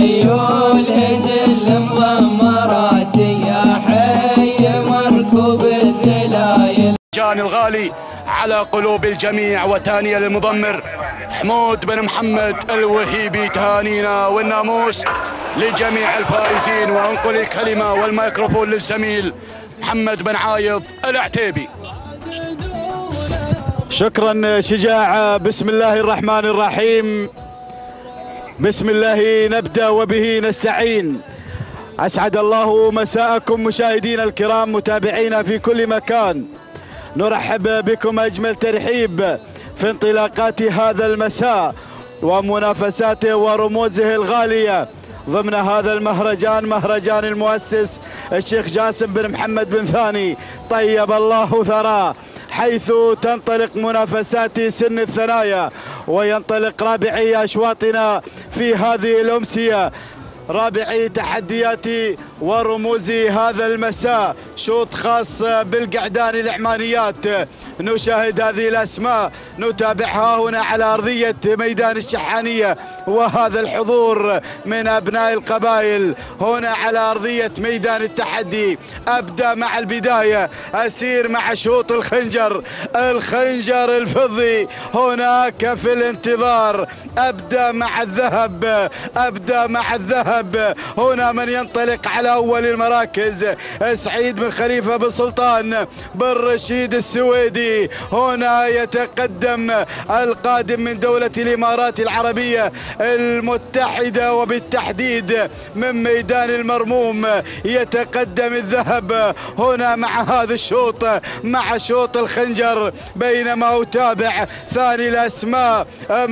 خيول هجل مضمرات يا حي مركوب الذلايل. جان الغالي على قلوب الجميع، وتانية للمضمر حمود بن محمد الوهيبي. تهانينا والناموس لجميع الفائزين، وانقل الكلمة والميكروفون للزميل محمد بن عايض العتيبي. شكرا شجاع. بسم الله الرحمن الرحيم، بسم الله نبدأ وبه نستعين. أسعد الله مساءكم مشاهدينا الكرام، متابعينا في كل مكان. نرحب بكم أجمل ترحيب في انطلاقات هذا المساء ومنافساته ورموزه الغالية ضمن هذا المهرجان، مهرجان المؤسس الشيخ جاسم بن محمد بن ثاني طيب الله ثراه، حيث تنطلق منافسات سن الثنايا وينطلق رابعي أشواطنا في هذه الأمسية، رابعي تحديات ورموز هذا المساء. شوط خاص بالقعدان العمانيات، نشاهد هذه الأسماء نتابعها هنا على أرضية ميدان الشحانية، وهذا الحضور من أبناء القبائل هنا على أرضية ميدان التحدي. أبدأ مع البداية، أسير مع شوط الخنجر، الخنجر الفضي هناك في الانتظار. أبدأ مع الذهب، أبدأ مع الذهب. هنا من ينطلق على أول المراكز سعيد بن خليفة بن سلطان بن رشيد السويدي. هنا يتقدم القادم من دولة الإمارات العربية المتحدة، وبالتحديد من ميدان المرموم يتقدم الذهب هنا مع هذا الشوط، مع شوط الخنجر. بينما أتابع ثاني الأسماء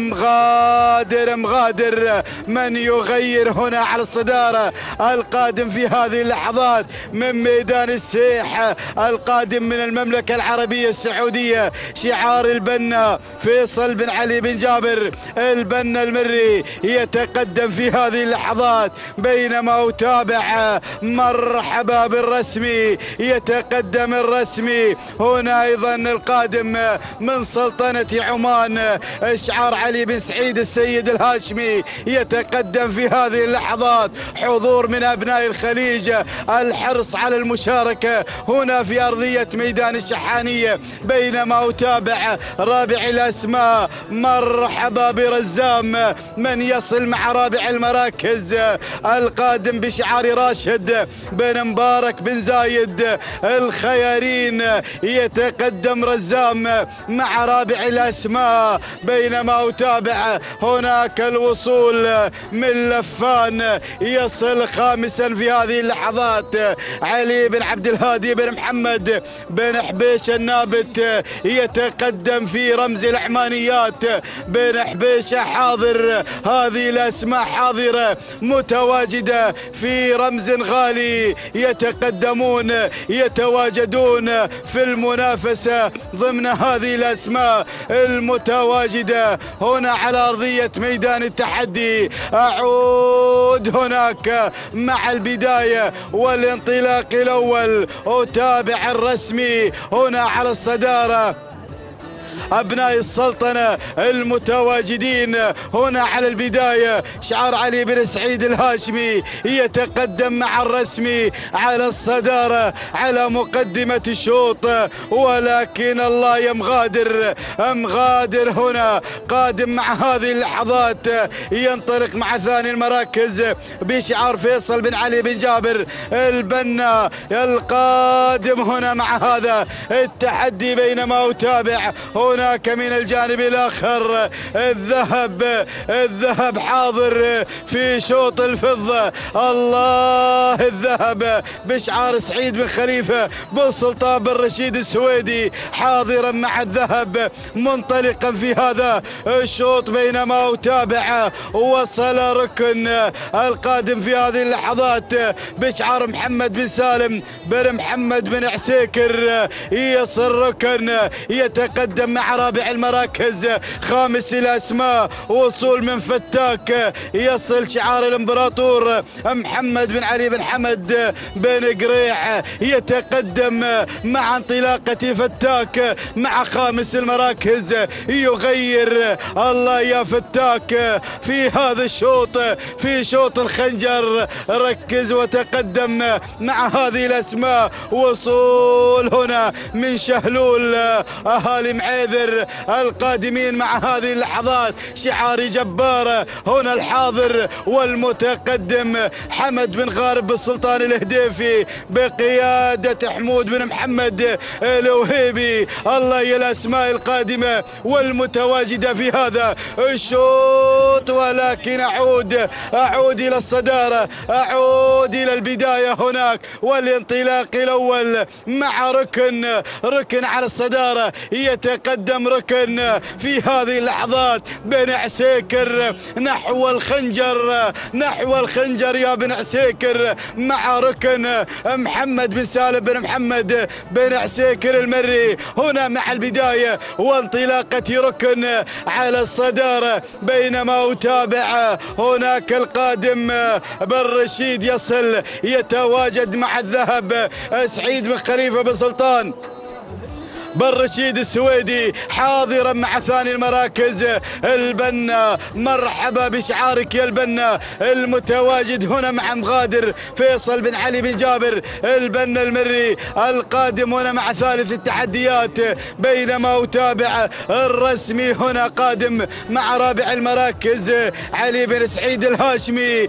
مغادر، مغادر من يغير هنا على الصدارة، القادم في هذه اللحظات من ميدان السيح، القادم من المملكة العربية السعودية، شعار البنا فيصل بن علي بن جابر البنا المري يتقدم في هذه اللحظات. بينما أتابع مرحبا بالرسمي، يتقدم الرسمي هنا أيضا القادم من سلطنة عمان، شعار علي بن سعيد السيد الهاشمي يتقدم في هذه اللحظات. حضور من أبناء الخليج، الحرص على المشاركة هنا في أرضية ميدان الشحانية. بينما أتابع رابع الأسماء، مرحبا برزام من يصل مع رابع المراكز، القادم بشعار راشد بن مبارك بن زايد الخيارين، يتقدم رزام مع رابع الأسماء. بينما أتابع هناك الوصول من لفان يصل خامسا في هذه اللحظات، علي بن عبد الهادي بن محمد بن حبيش النابت يتقدم في رمز العمانيات. بن حبيشة حاضر، هذه الأسماء حاضرة متواجدة في رمز غالي، يتقدمون يتواجدون في المنافسة ضمن هذه الأسماء المتواجدة هنا على أرضية ميدان التحدي. أعود هناك مع البداية والانطلاق الأول، أتابع الرسمي هنا على الصدارة، أبناء السلطنة المتواجدين هنا على البداية، شعار علي بن سعيد الهاشمي يتقدم مع الرسمي على الصدارة على مقدمة الشوط. ولكن الله يا مغادر، مغادر هنا قادم مع هذه اللحظات، ينطلق مع ثاني المراكز بشعار فيصل بن علي بن جابر البنا القادم هنا مع هذا التحدي. بينما أتابع هناك من الجانب الآخر الذهب، الذهب حاضر في شوط الفضة، الله الذهب بشعار سعيد بن خليفة بن سلطان بن رشيد السويدي حاضرا مع الذهب منطلقا في هذا الشوط. بينما أتابع وصل ركن القادم في هذه اللحظات بشعار محمد بن سالم بن محمد بن عسيكر، يصل ركن يتقدم مع مع رابع المراكز خامس الأسماء وصول من فتاك يصل شعار الامبراطور محمد بن علي بن حمد بن قريع يتقدم مع انطلاقة فتاك مع خامس المراكز يغير الله يا فتاك في هذا الشوط في شوط الخنجر. ركز وتقدم مع هذه الأسماء. وصول هنا من شهلول أهالي معيذر القادمين مع هذه اللحظات شعاري جبار. هنا الحاضر والمتقدم حمد بن غارب السلطان الهديفي بقيادة حمود بن محمد الوهيبي. الله يا الأسماء القادمة والمتواجدة في هذا الشوط. ولكن أعود إلى الصدارة، أعود إلى البداية هناك والانطلاق الأول مع ركن على الصدارة. يتقدم ركن في هذه اللحظات بن عسيكر نحو الخنجر يا بن عسيكر مع ركن محمد بن سالم بن محمد بن عسيكر المري. هنا مع البداية وانطلاقة ركن على الصدارة بينما أتابع هناك القادم بن رشيد يصل يتواجد مع الذهب سعيد بن خليفة بن سلطان بن رشيد السويدي حاضرا مع ثاني المراكز البنا. مرحبا بشعارك يا البنا المتواجد هنا مع مغادر فيصل بن علي بن جابر البنا المري القادم هنا مع ثالث التحديات. بينما أتابع الرسمي هنا قادم مع رابع المراكز علي بن سعيد الهاشمي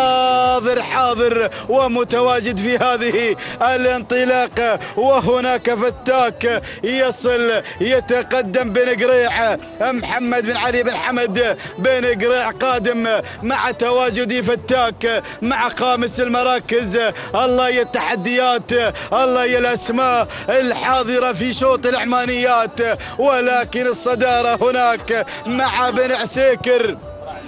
حاضر ومتواجد في هذه الانطلاقة. وهناك فتاك يصل يتقدم بن قريع محمد بن علي بن حمد بن قريع قادم مع تواجد فتاك مع خامس المراكز. الله يا التحديات، الله يا الأسماء الحاضرة في شوط العمانيات. ولكن الصدارة هناك مع بن عسيكر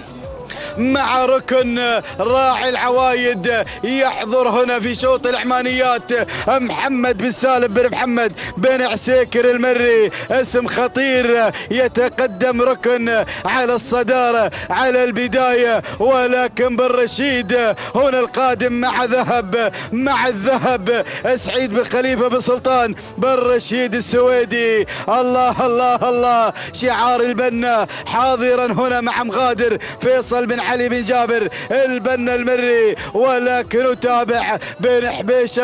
مع ركن راعي العوايد يحضر هنا في شوط العمانيات محمد بن سالم بن محمد بن عسيكر المري اسم خطير. يتقدم ركن على الصدارة على البداية. ولكن بن رشيد هنا القادم مع الذهب سعيد بن خليفة بن سلطان بن رشيد السويدي. الله شعار البنا حاضرا هنا مع مغادر فيصل بن علي بن جابر البنا المري. ولكن أتابع بن حبيشة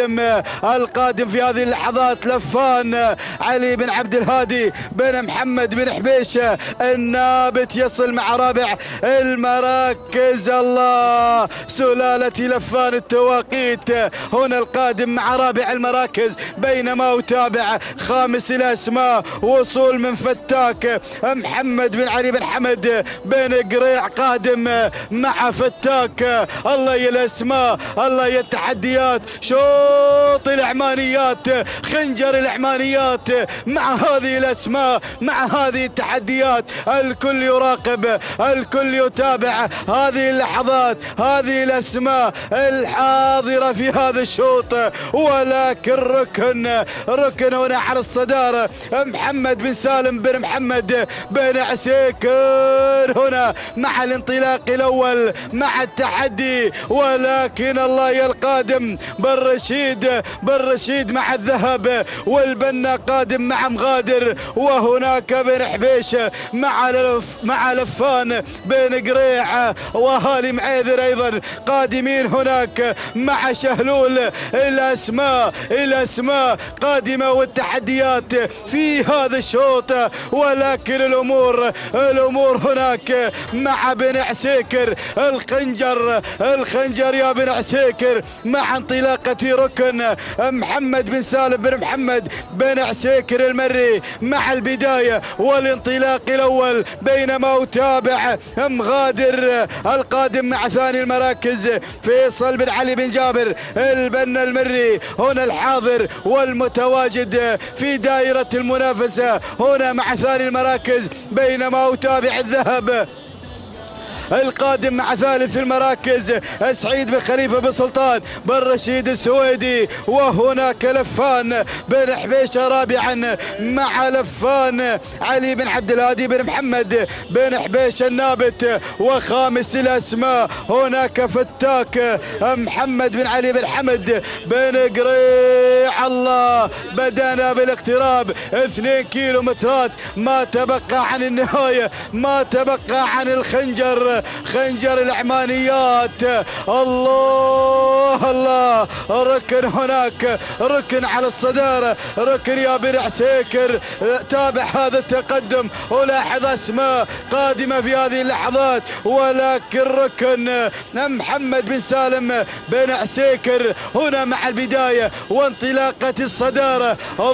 القادم في هذه اللحظات لفان علي بن عبد الهادي بن محمد بن حبيشة النابت يصل مع رابع المراكز. الله سلالة لفان التواقيت هنا القادم مع رابع المراكز. بينما أتابع خامس الأسماء وصول من فتاك محمد بن علي بن حمد بن قريع قادم مع فتاك. الله يا الأسماء، الله يا التحديات. شوط العمانيات خنجر العمانيات مع هذه الأسماء مع هذه التحديات. الكل يراقب الكل يتابع هذه اللحظات هذه الأسماء الحاضرة في هذا الشوط. ولكن ركن هنا على الصدارة محمد بن سالم بن محمد بن عسيكر هنا مع الانطلاق الأول مع التحدي. ولكن الله يا القادم بن رشيد مع الذهب والبنا قادم مع مغادر. وهناك بن حبيشة مع لفان بن قريع وهالي معيذر أيضا قادمين هناك مع شهلول. الأسماء قادمة والتحديات في هذا الشوط. ولكن الأمور هناك مع بن عسيكر الخنجر يا بن عسيكر مع انطلاقة ركن محمد بن سالم بن محمد بن عسيكر المري مع البداية والانطلاق الأول. بينما أتابع مغادر القادم مع ثاني المراكز فيصل بن علي بن جابر البنا المري هنا الحاضر والمتواجد في دائرة المنافسة هنا مع ثاني المراكز. بينما أتابع الذهب القادم مع ثالث المراكز سعيد بن خليفة بن سلطان بن رشيد السويدي، وهناك لفان بن حبيشة رابعا مع لفان علي بن عبد الهادي بن محمد بن حبيشة النابت، وخامس الأسماء هناك فتاك محمد بن علي بن حمد بن قريع. الله بدأنا بالاقتراب 2 كيلومترات، ما تبقى عن النهاية، ما تبقى عن الخنجر، خنجر العمانيات. الله الله، ركن هناك، ركن على الصدارة، ركن يا بن عسيكر. تابع هذا التقدم ولاحظ اسماء قادمة في هذه اللحظات، ولكن ركن محمد بن سالم بن عسيكر هنا مع البداية وانطلاقة الصدارة.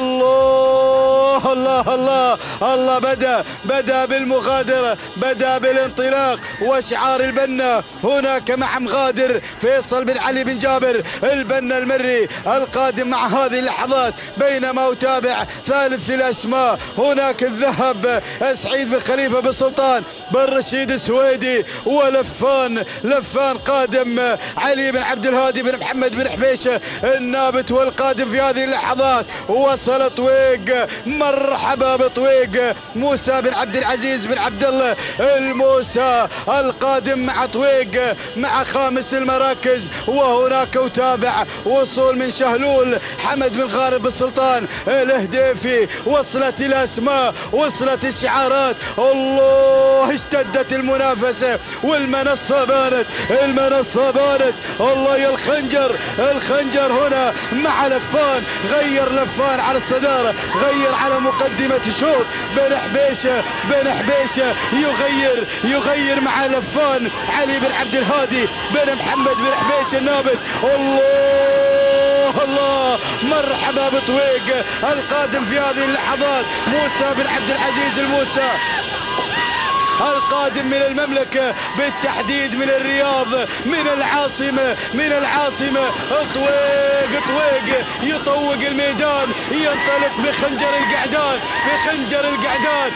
الله الله الله الله، بدأ بالمغادرة، بدأ بالانطلاق، وشعار البنا هناك مع مغادر فيصل بن علي بن جابر البنا المري القادم مع هذه اللحظات، بينما أتابع ثالث الأسماء هناك الذهب سعيد بن خليفة بن سلطان بن رشيد السويدي، لفان قادم علي بن عبد الهادي بن محمد بن حبيشة النابت، والقادم في هذه اللحظات وصل طويق. مرحبا بطويق، موسى بن عبد العزيز بن عبد الله الموسى القادم مع طويق مع خامس المراكز. وهناك أتابع وصول من شهلول حمد بن غارب بن سلطان الهديفي. وصلت الأسماء، وصلت الشعارات. الله، اشتدت المنافسة والمنصة بانت، المنصة بانت. الله يا الخنجر هنا مع لفان، غير لفان على الصدارة، غير على مقدمة الشوط. بن حبيشة يغير مع لفان علي بن عبد الهادي بن محمد بن حبيشة النابت. الله الله، مرحبا بطويق القادم في هذه اللحظات، موسى بن عبد العزيز الموسى القادم من المملكة، بالتحديد من الرياض، من العاصمة. طويق يطوق الميدان، ينطلق بخنجر القعدان.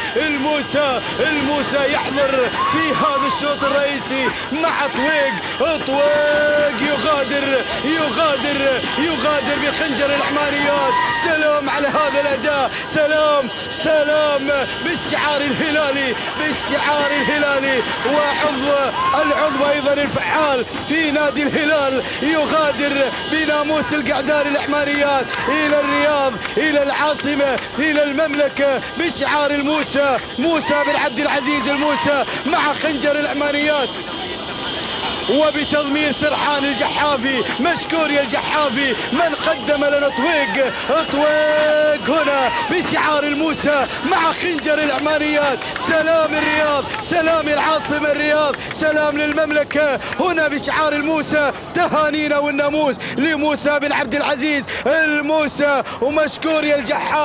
الموسى يحضر في هذا الشوط الرئيسي مع طويق يغادر بخنجر العمانيات. سلام على هذا الأداء، سلام بالشعار الهلالي والعضو ايضا الفعال في نادي الهلال، يغادر بناموس القعدان العمانيات الى الرياض، الى العاصمة، الى المملكة بشعار موسى بن عبد العزيز الموسى مع خنجر العمانيات، وبتضمير سرحان الجحافي. مشكور يا الجحافي من قدم لنا طويق هنا بشعار الموسى مع خنجر العمانيات. سلام الرياض، سلام العاصمة الرياض، سلام للمملكة هنا بشعار الموسى. تهانينا والناموس لموسى بن عبد العزيز الموسى، ومشكور يا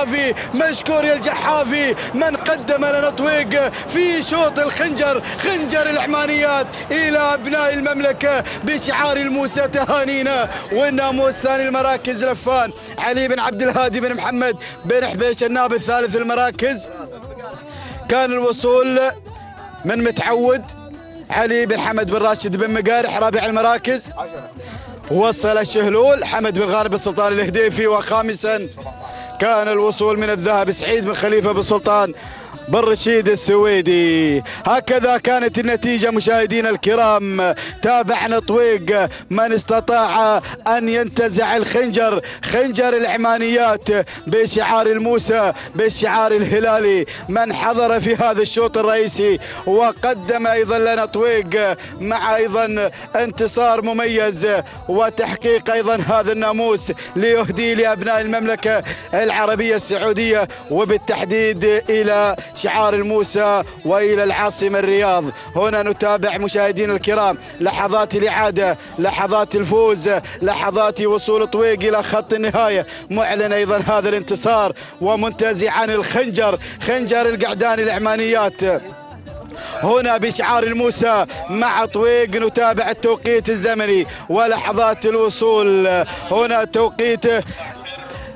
الجحافي من قدم لنا طويق في شوط خنجر العمانيات إلى أبناء المملكة بشعار الموسى. تهانينا والناموس. ثاني المراكز لفان علي بن عبد الهادي بن محمد بن حبيشة النابت. ثالث المراكز كان الوصول من متعود علي بن حمد بن راشد بن مقارح. رابع المراكز وصل الشهلول حمد بن غارب السلطان الهديفي. وخامسا كان الوصول من الذهب سعيد بن خليفة بن سلطان بن رشيد السويدي. هكذا كانت النتيجة مشاهدينا الكرام. تابعنا طويق من استطاع أن ينتزع خنجر العمانيات بشعار الموسى بالشعار الهلالي، من حضر في هذا الشوط الرئيسي، وقدم أيضا لنا طويق مع أيضا انتصار مميز وتحقيق أيضا هذا الناموس ليهدي لأبناء المملكة العربية السعودية، وبالتحديد إلى شعار الموسى وإلى العاصمة الرياض. هنا نتابع مشاهدينا الكرام لحظات الإعادة، لحظات الفوز، لحظات وصول طويق إلى خط النهاية، معلن أيضا هذا الانتصار ومنتزعا خنجر القعدان العمانيات هنا بشعار الموسى مع طويق. نتابع التوقيت الزمني ولحظات الوصول. هنا توقيت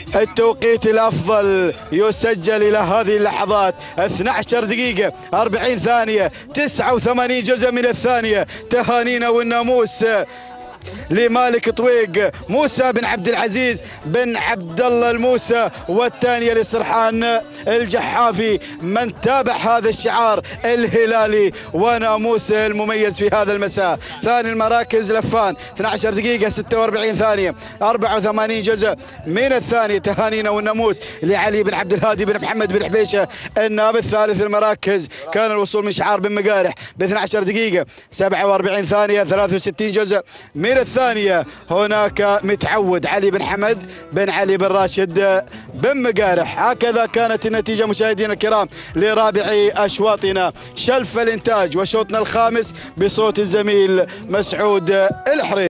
التوقيت الأفضل يسجل إلى هذه اللحظات 12 دقيقة 40 ثانية 89 جزء من الثانية. تهانينا والناموس لمالك طويق موسى بن عبد العزيز بن عبد الله الموسى، والثانية لسرحان الجحافي من تابع هذا الشعار الهلالي وناموس المميز في هذا المساء. ثاني المراكز لفان 12 دقيقة 46 ثانية 84 جزء من الثانية. تهانينا والناموس لعلي بن عبد الهادي بن محمد بن حبيشة النائب الثالث المراكز. كان الوصول من شعار بن مقارح ب 12 دقيقة 47 ثانية 63 جزء من الثانية. هناك متعود علي بن حمد بن علي بن راشد بن مقارح. هكذا كانت النتيجة مشاهدينا الكرام لرابع أشواطنا شلف الإنتاج، وشوطنا الخامس بصوت الزميل مسعود الحريري.